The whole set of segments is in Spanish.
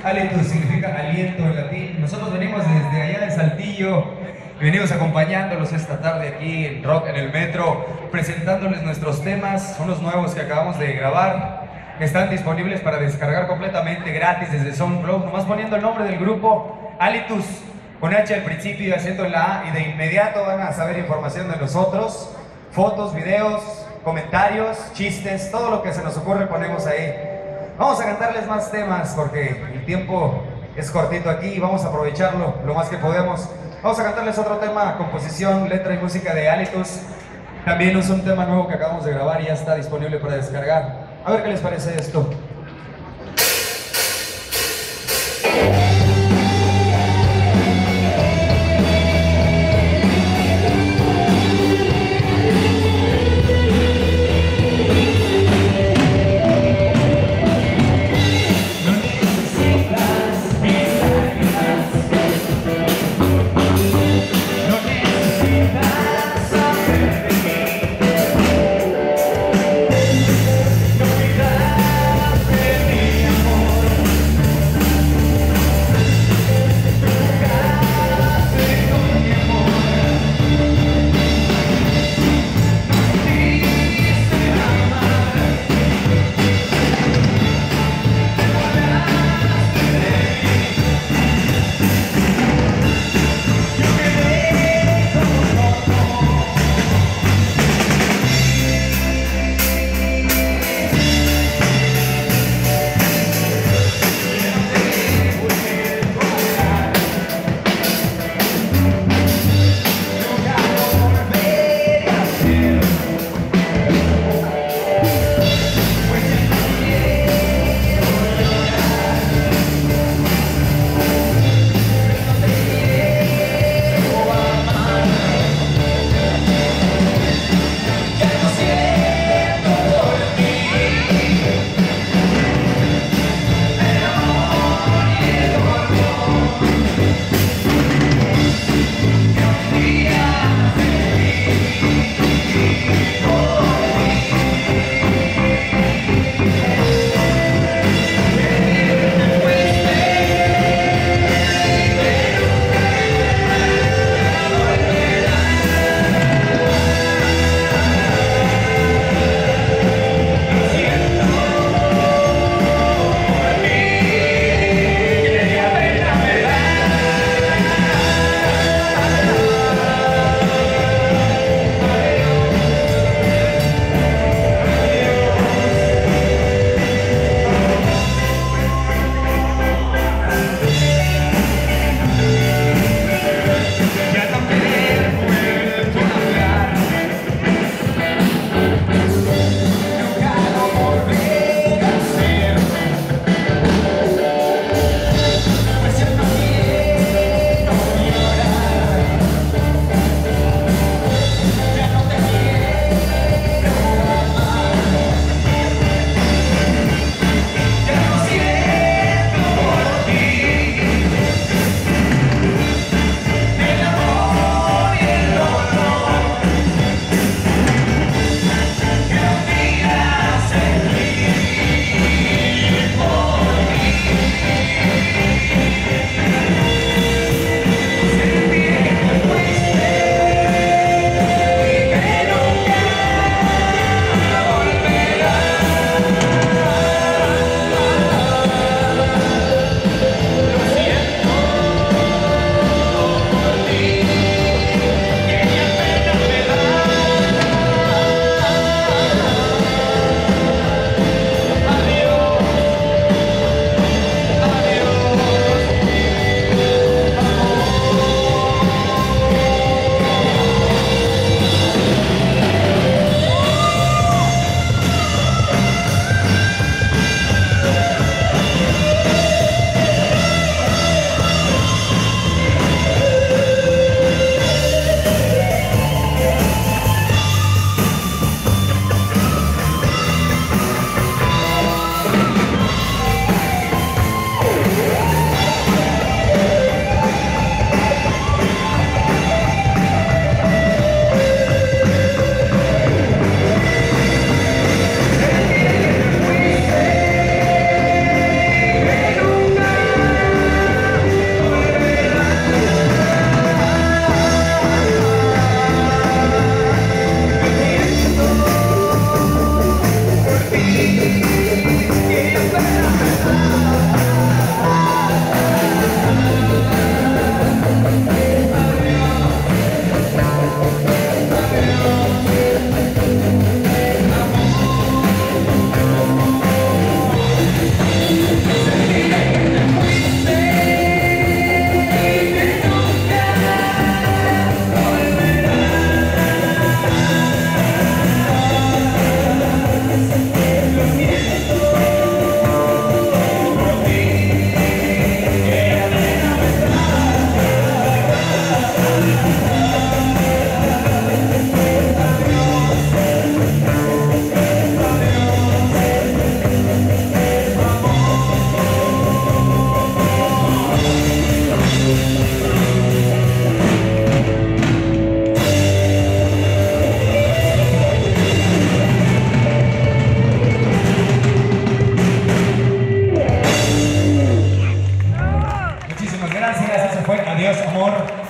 Halitus significa aliento en latín. Nosotros venimos desde allá de Saltillo y venimos acompañándolos esta tarde aquí en Rock en el Metro, presentándoles nuestros temas, unos nuevos que acabamos de grabar, que están disponibles para descargar completamente gratis desde SoundCloud, nomás poniendo el nombre del grupo, Halitus, con H al principio y haciendo la A, y de inmediato van a saber información de nosotros, fotos, videos, comentarios, chistes, todo lo que se nos ocurre ponemos ahí. Vamos a cantarles más temas porque el tiempo es cortito aquí y vamos a aprovecharlo lo más que podemos. Vamos a cantarles otro tema, composición, letra y música de Halitus. También es un tema nuevo que acabamos de grabar y ya está disponible para descargar. A ver qué les parece esto.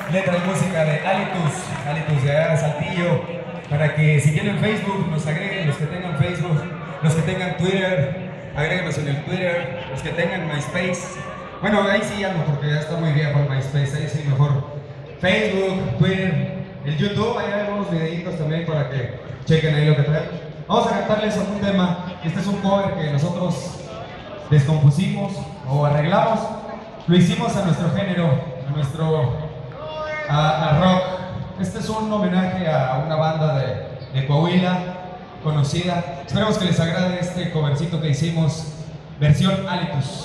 letra y música de Alitus de allá de Saltillo, para que si tienen Facebook nos agreguen, los que tengan Facebook, los que tengan Twitter, agréguenos en el Twitter, los que tengan MySpace. Bueno, ahí sí ya no, porque ya está muy viejo el MySpace, ahí sí mejor Facebook, Twitter, el YouTube, ahí hay algunos videitos también para que chequen ahí lo que traen. Vamos a cantarles un tema, este es un cover que nosotros descompusimos o arreglamos, lo hicimos a nuestro género, a rock. Este es un homenaje a una banda de Coahuila conocida. Esperemos que les agrade este covercito que hicimos, versión Alitus.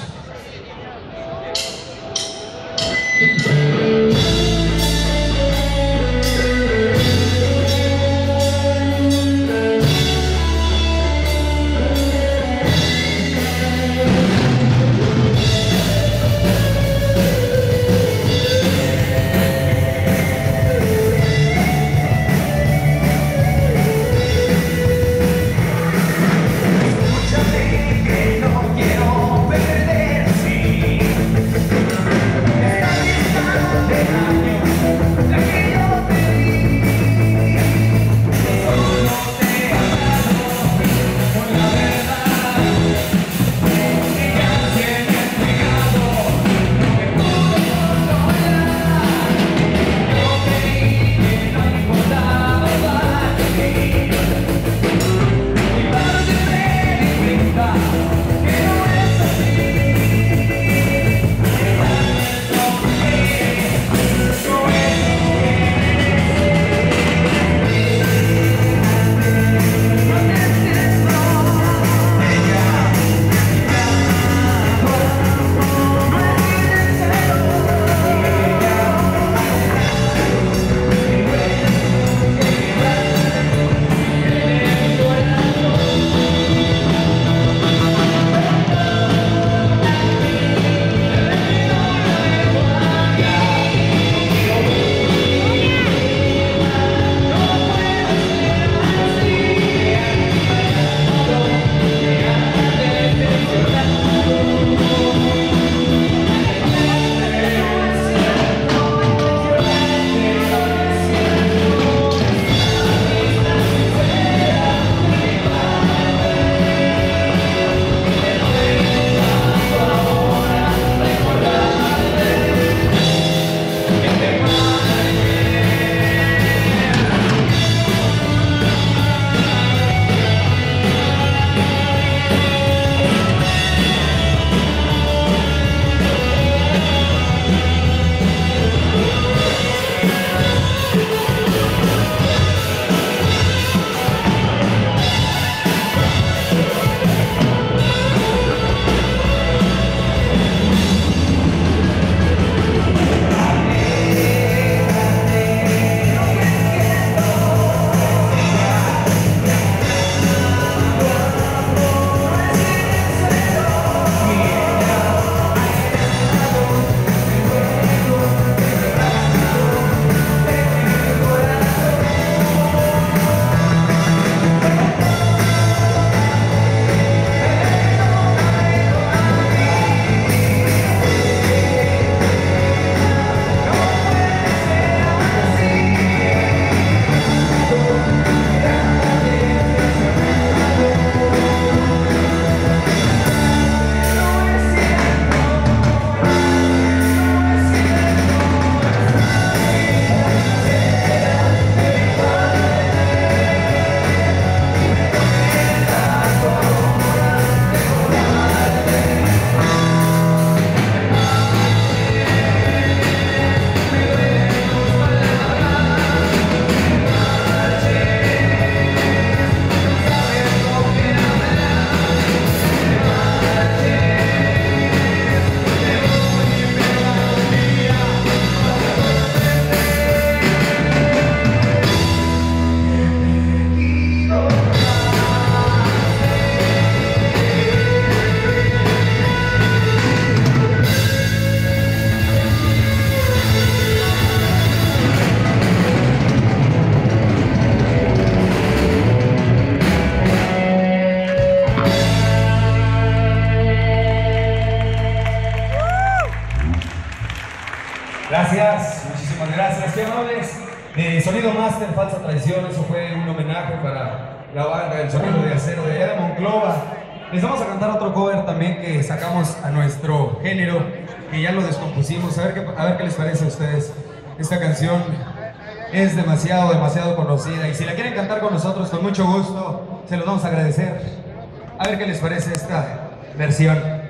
Gracias, muchísimas Muchísimas gracias, qué amables. Sonido Master, Falsa Traición, eso fue un homenaje para la banda del Sonido de Acero de allá de Monclova. Les vamos a cantar otro cover también que sacamos a nuestro género, que ya lo descompusimos, a ver qué les parece a ustedes. Esta canción es demasiado conocida y si la quieren cantar con nosotros, con mucho gusto, se los vamos a agradecer. A ver qué les parece esta versión.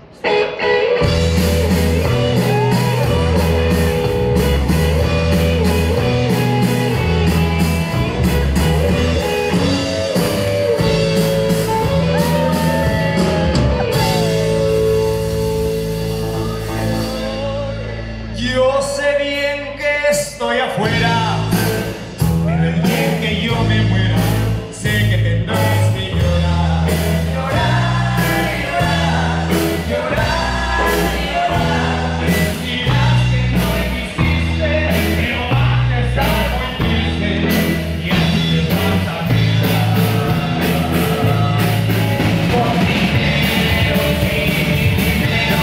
Yo sé bien que estoy afuera, pero el día que yo me muera, sé que tendrás que llorar. Llorar, llorar, llorar, llorar. Dirás que no exististe, pero vas a estar muy triste y así te vas a quedar. Por dinero, sin dinero,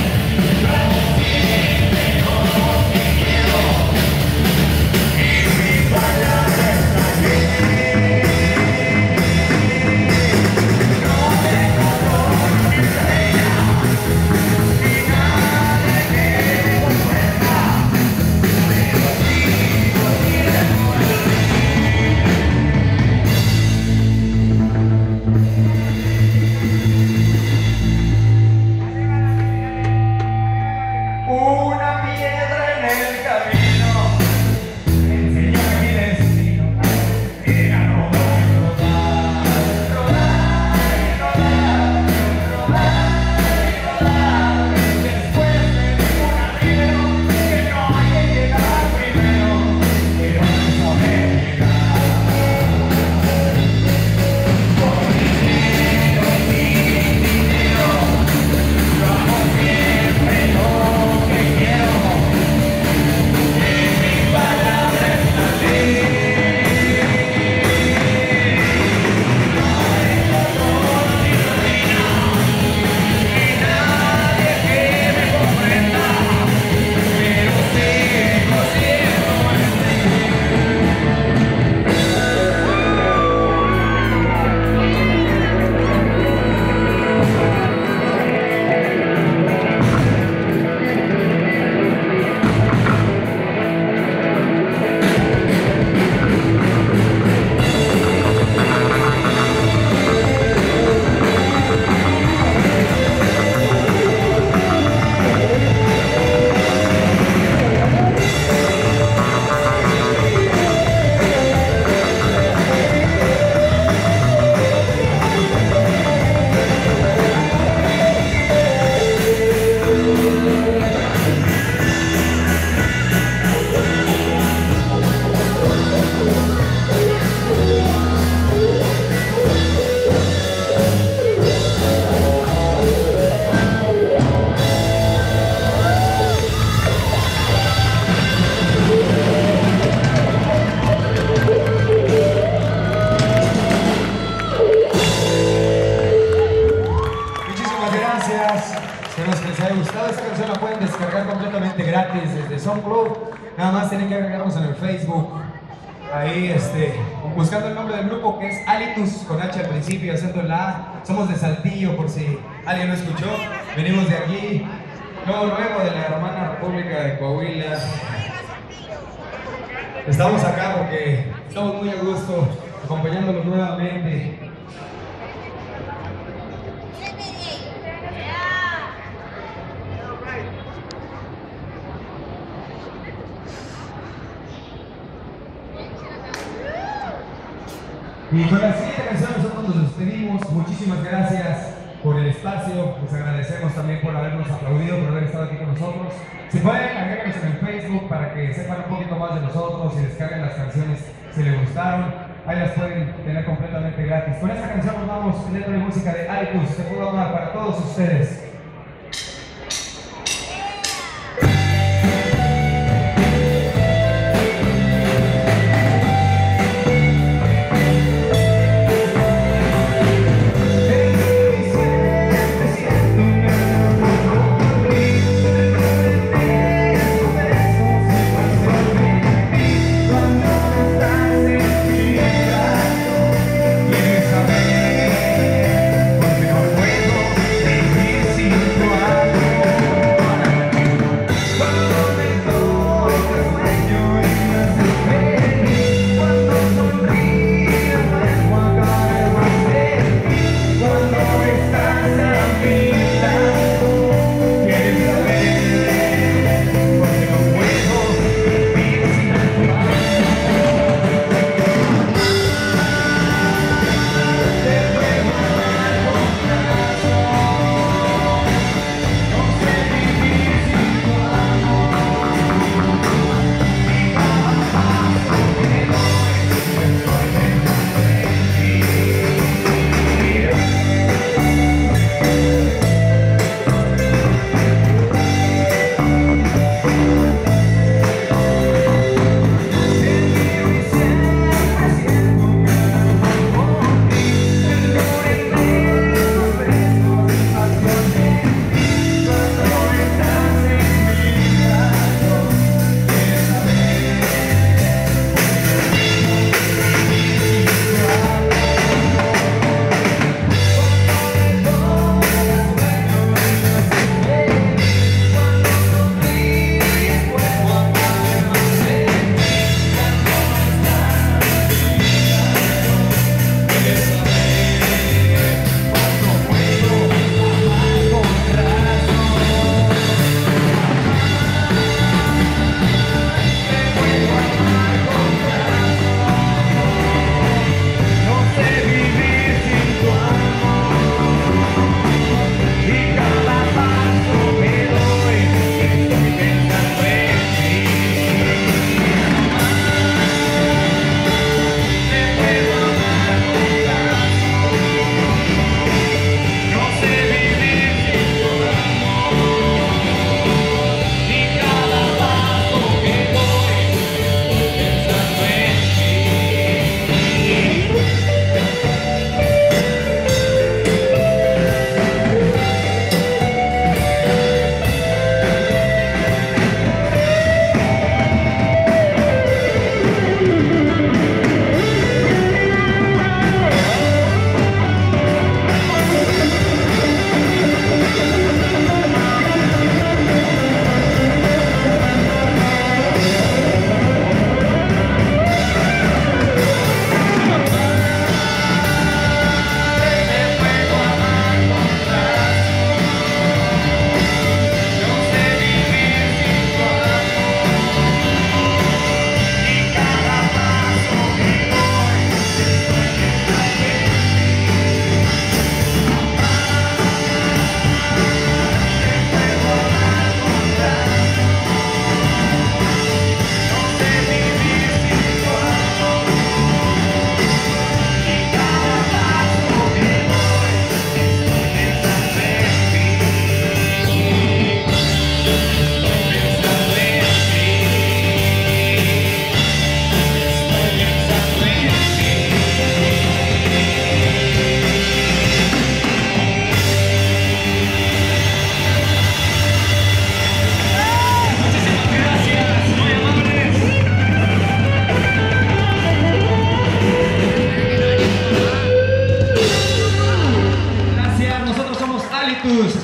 una piedra en el camino me enseñó que mi destino era rodar y rodar, rodar y rodar, rodar y rodar. Después me dijo un arriero que no hay que llegar primero, pero no saber llegar. Por dinero, sin dinero, yo hago siempre lo que quiero. Mi palabra es la ley. No hay dolor ni ruina, ni nadie que me comprenda, pero sigo siendo Muchísimas gracias, espero que les haya gustado. Esta canción la pueden descargar completamente gratis desde SoundCloud. Nada más tienen que agregarnos en el Facebook, ahí buscando el nombre del grupo, que es Alitus, con H al principio, acento en la A. Somos de Saltillo, por si alguien no escuchó. Venimos de aquí, luego de la hermana República de Coahuila. Estamos acá porque estamos muy a gusto acompañándolos nuevamente. Y con la siguiente canción nosotros nos despedimos. Muchísimas gracias por el espacio. Les agradecemos también por habernos aplaudido, por haber estado aquí con nosotros. Si pueden, agréguenos en el Facebook para que sepan un poquito más de nosotros y descarguen las canciones si les gustaron. Ahí las pueden tener completamente gratis. Con esta canción nos vamos, letra y música de Alitus. Se pudo amar para todos ustedes.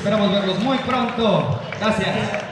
Esperamos verlos muy pronto. Gracias.